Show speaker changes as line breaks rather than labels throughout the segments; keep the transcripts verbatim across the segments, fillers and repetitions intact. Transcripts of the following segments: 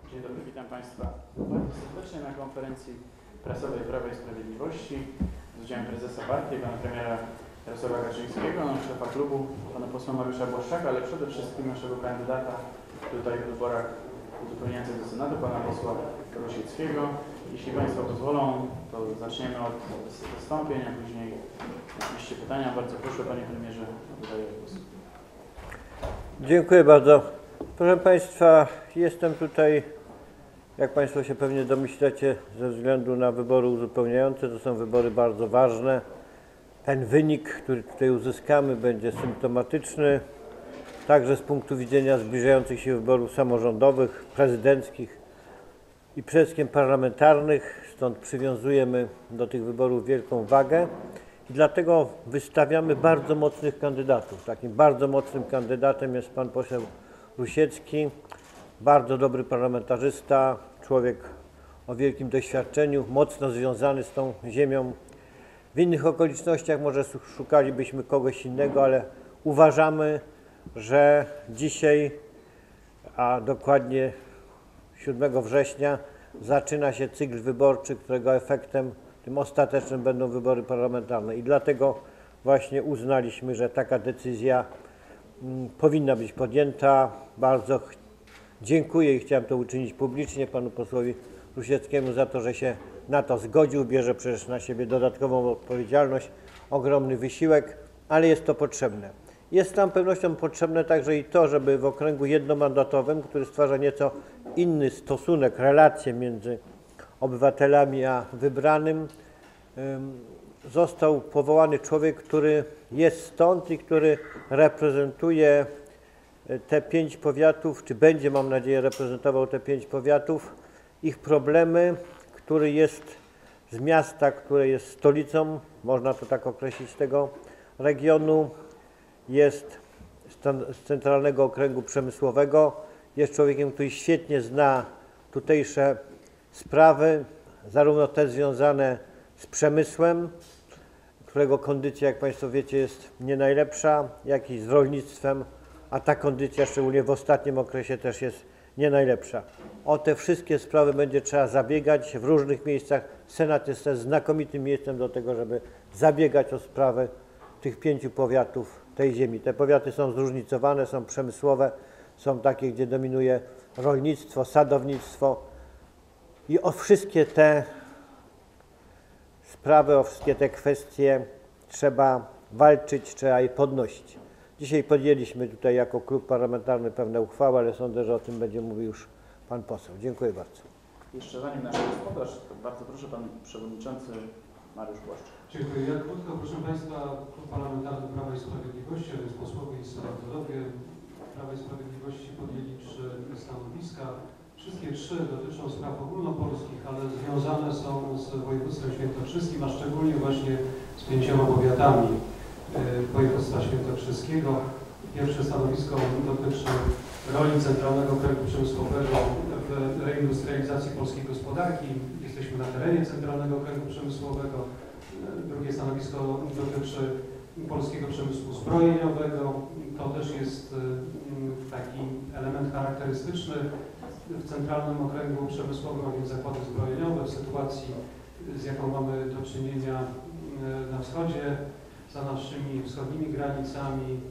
Dzień dobry, witam Państwa bardzo serdecznie na konferencji prasowej Prawa i Sprawiedliwości z udziałem prezesa partii, pana premiera Jarosława Kaczyńskiego, szefa klubu, pana posła Mariusza Błaszczaka, ale przede wszystkim naszego kandydata tutaj w wyborach uzupełniających do Senatu, pana posła Rusieckiego. Jeśli Państwo pozwolą, to zaczniemy od wystąpień, a później oczywiście pytania. Bardzo proszę, panie premierze, oddaję głos.
Dziękuję bardzo. Proszę Państwa, jestem tutaj, jak Państwo się pewnie domyślacie, ze względu na wybory uzupełniające. To są wybory bardzo ważne. Ten wynik, który tutaj uzyskamy, będzie symptomatyczny, także z punktu widzenia zbliżających się wyborów samorządowych, prezydenckich i przede wszystkim parlamentarnych. Stąd przywiązujemy do tych wyborów wielką wagę i dlatego wystawiamy bardzo mocnych kandydatów. Takim bardzo mocnym kandydatem jest pan poseł Rusiecki, bardzo dobry parlamentarzysta, człowiek o wielkim doświadczeniu, mocno związany z tą ziemią. W innych okolicznościach może szukalibyśmy kogoś innego, ale uważamy, że dzisiaj, a dokładnie siódmego września, zaczyna się cykl wyborczy, którego efektem tym ostatecznym będą wybory parlamentarne. I dlatego właśnie uznaliśmy, że taka decyzja mm, powinna być podjęta. Bardzo dziękuję i chciałem to uczynić publicznie panu posłowi Rusieckiemu za to, że się na to zgodził. Bierze przecież na siebie dodatkową odpowiedzialność, ogromny wysiłek, ale jest to potrzebne. Jest tam pewnością potrzebne także i to, żeby w okręgu jednomandatowym, który stwarza nieco inny stosunek, relacje między obywatelami a wybranym, został powołany człowiek, który jest stąd i który reprezentuje te pięć powiatów, czy będzie, mam nadzieję, reprezentował te pięć powiatów, ich problemy, który jest z miasta, które jest stolicą, można to tak określić, tego regionu, jest z Centralnego Okręgu Przemysłowego, jest człowiekiem, który świetnie zna tutejsze sprawy, zarówno te związane z przemysłem, którego kondycja, jak Państwo wiecie, jest nie najlepsza, jak i z rolnictwem, a ta kondycja szczególnie w ostatnim okresie też jest nie najlepsza. O te wszystkie sprawy będzie trzeba zabiegać w różnych miejscach. Senat jest też znakomitym miejscem do tego, żeby zabiegać o sprawy tych pięciu powiatów tej ziemi. Te powiaty są zróżnicowane, są przemysłowe, są takie, gdzie dominuje rolnictwo, sadownictwo i o wszystkie te sprawy, o wszystkie te kwestie trzeba walczyć, trzeba je podnosić. Dzisiaj podjęliśmy tutaj jako klub parlamentarny pewne uchwały, ale sądzę, że o tym będzie mówił już pan poseł. Dziękuję bardzo.
Jeszcze zanim nasz gospodarz, to bardzo proszę, pan przewodniczący Mariusz Błaszczak.
Dziękuję. Ja krótko, proszę Państwa, Klub Parlamentarny Prawa i Sprawiedliwości, a więc posłowie i senatorowie Prawa i Sprawiedliwości podjęli trzy stanowiska. Wszystkie trzy dotyczą spraw ogólnopolskich, ale związane są z województwem świętokrzyskim, a szczególnie właśnie z pięcioma powiatami województwa świętokrzyskiego. Pierwsze stanowisko dotyczy roli Centralnego Okręgu Przemysłowego w reindustrializacji polskiej gospodarki. Jesteśmy na terenie Centralnego Okręgu Przemysłowego. Drugie stanowisko dotyczy polskiego przemysłu zbrojeniowego. To też jest taki element charakterystyczny w Centralnym Okręgu Przemysłowym, a więc zakłady zbrojeniowe w sytuacji, z jaką mamy do czynienia na wschodzie, za naszymi wschodnimi granicami.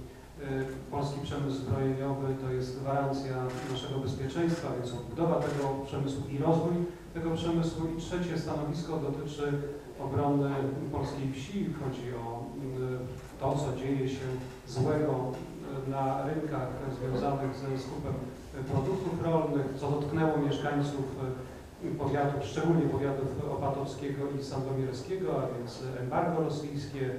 Polski przemysł zbrojeniowy to jest gwarancja naszego bezpieczeństwa, więc odbudowa tego przemysłu i rozwój tego przemysłu. I trzecie stanowisko dotyczy obrony polskiej wsi. Chodzi o to, co dzieje się złego na rynkach związanych ze skupem produktów rolnych, co dotknęło mieszkańców powiatów, szczególnie powiatów opatowskiego i sandomierskiego, a więc embargo rosyjskie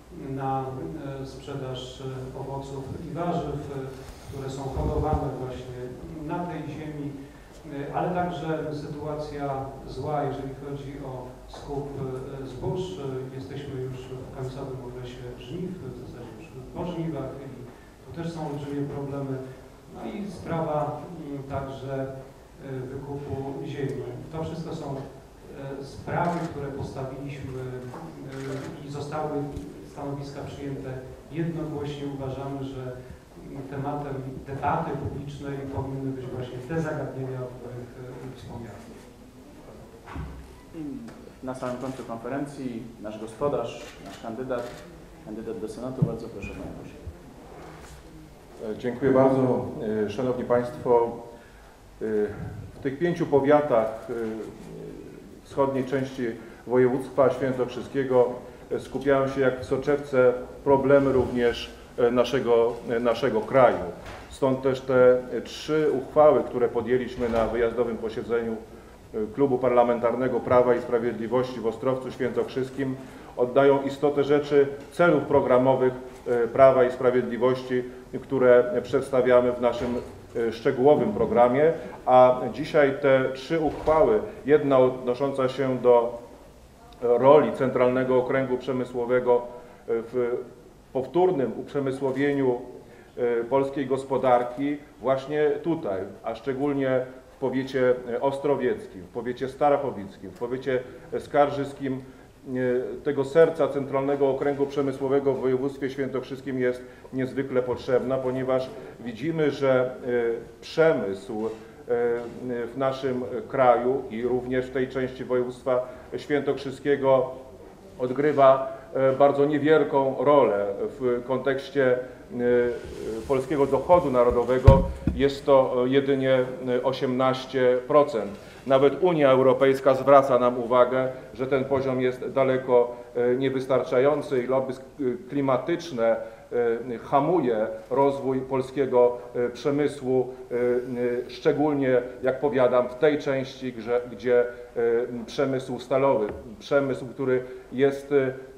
na sprzedaż owoców i warzyw, które są hodowane właśnie na tej ziemi, ale także sytuacja zła, jeżeli chodzi o skup zbóż. Jesteśmy już w końcowym okresie żniw, w zasadzie już po żniwach i tu też są olbrzymie problemy. No i sprawa także wykupu ziemi. To wszystko są sprawy, które postawiliśmy i zostały stanowiska przyjęte jednogłośnie. Uważamy, że tematem debaty publicznej powinny być właśnie te zagadnienia, o których wspomniałem.
Na samym końcu konferencji nasz gospodarz, nasz kandydat, kandydat do Senatu. Bardzo proszę, panie pośle.
Dziękuję bardzo. Szanowni Państwo, w tych pięciu powiatach wschodniej części województwa świętokrzyskiego skupiają się jak w soczewce problemy również naszego, naszego kraju. Stąd też te trzy uchwały, które podjęliśmy na wyjazdowym posiedzeniu Klubu Parlamentarnego Prawa i Sprawiedliwości w Ostrowcu Świętokrzyskim, oddają istotę rzeczy celów programowych Prawa i Sprawiedliwości, które przedstawiamy w naszym szczegółowym programie, a dzisiaj te trzy uchwały, jedna odnosząca się do roli Centralnego Okręgu Przemysłowego w powtórnym uprzemysłowieniu polskiej gospodarki właśnie tutaj, a szczególnie w powiecie ostrowieckim, w powiecie starachowickim, w powiecie skarżyskim, tego serca Centralnego Okręgu Przemysłowego w województwie świętokrzyskim jest niezwykle potrzebna, ponieważ widzimy, że przemysł w naszym kraju i również w tej części województwa świętokrzyskiego odgrywa bardzo niewielką rolę w kontekście polskiego dochodu narodowego. Jest to jedynie osiemnaście procent. Nawet Unia Europejska zwraca nam uwagę, że ten poziom jest daleko niewystarczający i lobby klimatyczne hamuje rozwój polskiego przemysłu, szczególnie, jak powiadam, w tej części, gdzie, gdzie przemysł stalowy, przemysł, który jest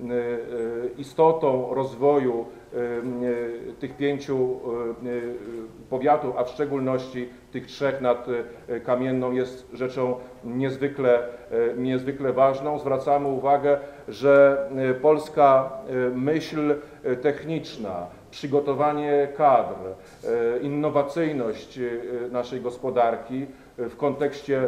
istotą rozwoju tych pięciu powiatów, a w szczególności tych trzech nad Kamienną, jest rzeczą niezwykle, niezwykle ważną. Zwracamy uwagę, że polska myśl techniczna, przygotowanie kadr, innowacyjność naszej gospodarki w kontekście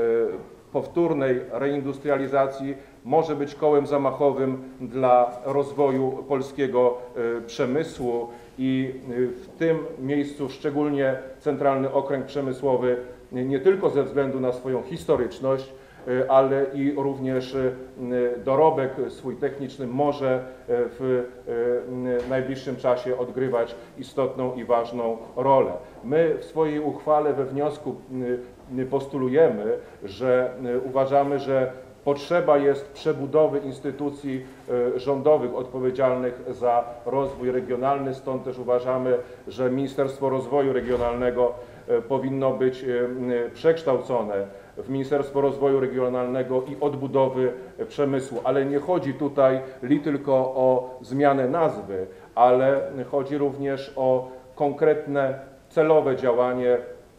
powtórnej reindustrializacji może być kołem zamachowym dla rozwoju polskiego przemysłu i w tym miejscu szczególnie Centralny Okręg Przemysłowy nie tylko ze względu na swoją historyczność, ale i również dorobek swój techniczny może w najbliższym czasie odgrywać istotną i ważną rolę. My w swojej uchwale we wniosku postulujemy, że uważamy, że potrzeba jest przebudowy instytucji rządowych odpowiedzialnych za rozwój regionalny, stąd też uważamy, że Ministerstwo Rozwoju Regionalnego powinno być przekształcone w Ministerstwo Rozwoju Regionalnego i Odbudowy Przemysłu. Ale nie chodzi tutaj li tylko o zmianę nazwy, ale chodzi również o konkretne, celowe działanie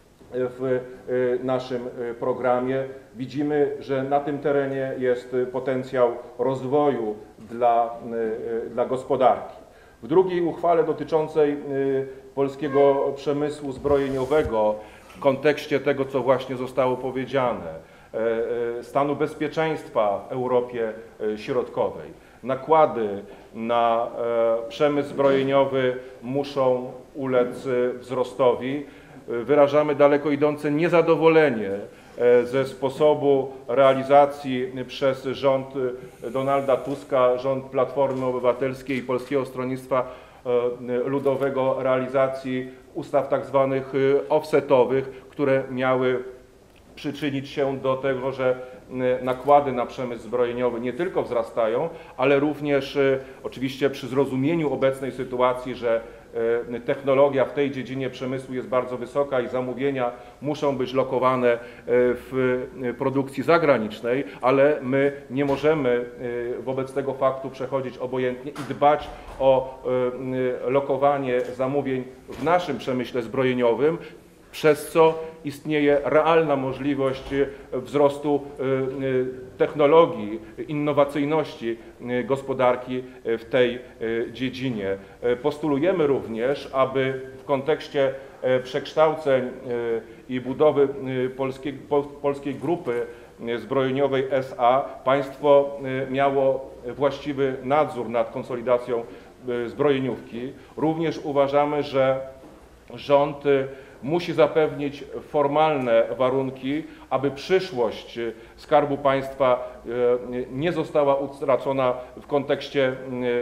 w naszym programie. Widzimy, że na tym terenie jest potencjał rozwoju dla, dla gospodarki. W drugiej uchwale dotyczącej polskiego przemysłu zbrojeniowego, w kontekście tego, co właśnie zostało powiedziane, stanu bezpieczeństwa w Europie Środkowej, nakłady na przemysł zbrojeniowy muszą ulec wzrostowi. Wyrażamy daleko idące niezadowolenie ze sposobu realizacji przez rząd Donalda Tuska, rząd Platformy Obywatelskiej i Polskiego Stronnictwa Ludowego realizacji ustaw tak zwanych offsetowych, które miały przyczynić się do tego, że nakłady na przemysł zbrojeniowy nie tylko wzrastają, ale również oczywiście przy zrozumieniu obecnej sytuacji, że technologia w tej dziedzinie przemysłu jest bardzo wysoka i zamówienia muszą być lokowane w produkcji zagranicznej, ale my nie możemy wobec tego faktu przechodzić obojętnie i dbać o lokowanie zamówień w naszym przemyśle zbrojeniowym, przez co istnieje realna możliwość wzrostu technologii, innowacyjności gospodarki w tej dziedzinie. Postulujemy również, aby w kontekście przekształceń i budowy polskiej, polskiej grupy zbrojeniowej S A państwo miało właściwy nadzór nad konsolidacją zbrojeniówki. Również uważamy, że rząd musi zapewnić formalne warunki, aby przyszłość Skarbu Państwa nie została utracona w kontekście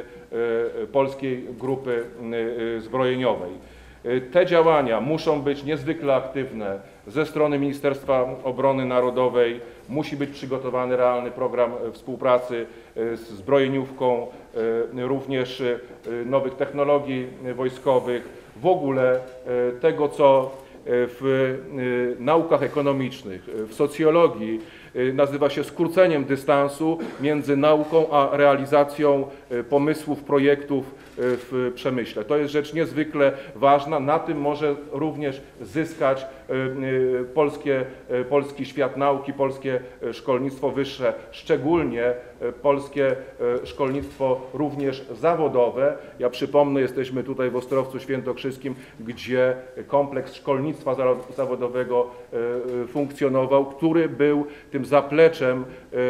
polskiej grupy zbrojeniowej. Te działania muszą być niezwykle aktywne ze strony Ministerstwa Obrony Narodowej. Musi być przygotowany realny program współpracy z zbrojeniówką, również nowych technologii wojskowych, w ogóle tego, co w naukach ekonomicznych, w socjologii nazywa się skróceniem dystansu między nauką a realizacją pomysłów, projektów w przemyśle. To jest rzecz niezwykle ważna. Na tym może również zyskać polskie, polski świat nauki, polskie szkolnictwo wyższe, szczególnie polskie szkolnictwo również zawodowe. Ja przypomnę, jesteśmy tutaj w Ostrowcu Świętokrzyskim, gdzie kompleks szkolnictwa zawodowego funkcjonował, który był tym zapleczem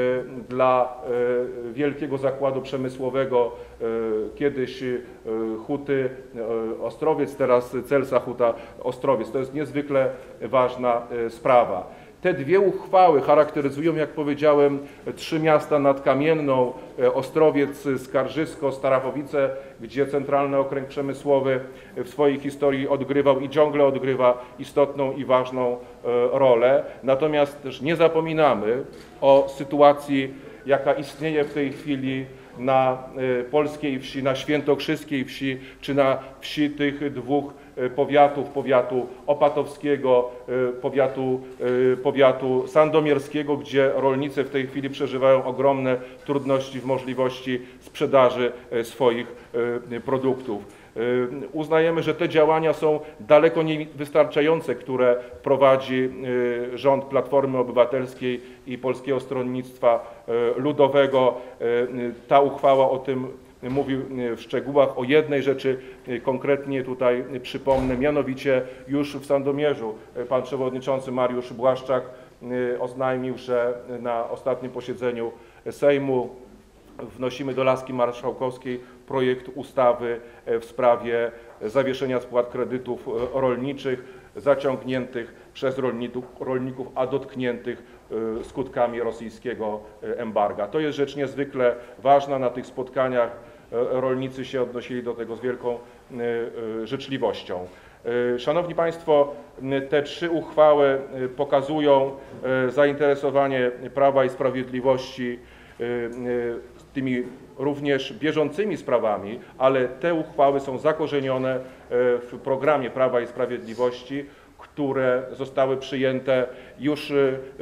dla wielkiego zakładu przemysłowego, kiedyś Huty Ostrowiec, teraz Celsa Huta Ostrowiec. To jest niezwykle ważna sprawa. Te dwie uchwały charakteryzują, jak powiedziałem, trzy miasta nad Kamienną, Ostrowiec, Skarżysko, Starachowice, gdzie Centralny Okręg Przemysłowy w swojej historii odgrywał i ciągle odgrywa istotną i ważną rolę. Natomiast też nie zapominamy o sytuacji, jaka istnieje w tej chwili na polskiej wsi, na świętokrzyskiej wsi, czy na wsi tych dwóch powiatów, powiatu opatowskiego, powiatu, powiatu sandomierskiego, gdzie rolnicy w tej chwili przeżywają ogromne trudności w możliwości sprzedaży swoich produktów. Uznajemy, że te działania są daleko niewystarczające, które prowadzi rząd Platformy Obywatelskiej i Polskiego Stronnictwa Ludowego. Ta uchwała o tym mówi w szczegółach. O jednej rzeczy konkretnie tutaj przypomnę, mianowicie już w Sandomierzu pan przewodniczący Mariusz Błaszczak oznajmił, że na ostatnim posiedzeniu Sejmu wnosimy do laski marszałkowskiej projekt ustawy w sprawie zawieszenia spłat kredytów rolniczych zaciągniętych przez rolników, rolników a dotkniętych skutkami rosyjskiego embarga. To jest rzecz niezwykle ważna. Na tych spotkaniach rolnicy się odnosili do tego z wielką życzliwością. Szanowni Państwo, te trzy uchwały pokazują zainteresowanie Prawa i Sprawiedliwości tymi również bieżącymi sprawami, ale te uchwały są zakorzenione w programie Prawa i Sprawiedliwości, które zostały przyjęte już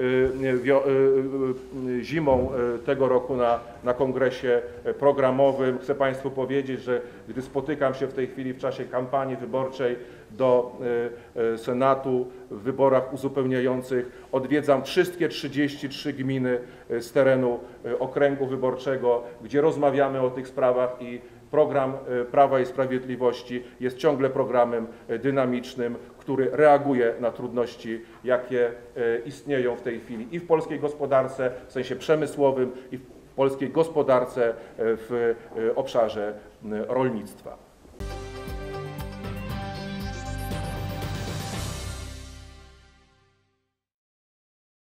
zimą tego roku na, na kongresie programowym. Chcę Państwu powiedzieć, że gdy spotykam się w tej chwili w czasie kampanii wyborczej do Senatu w wyborach uzupełniających, odwiedzam wszystkie trzydzieści trzy gminy z terenu okręgu wyborczego, gdzie rozmawiamy o tych sprawach i program Prawa i Sprawiedliwości jest ciągle programem dynamicznym, który reaguje na trudności, jakie istnieją w tej chwili i w polskiej gospodarce w sensie przemysłowym, i w polskiej gospodarce w obszarze rolnictwa.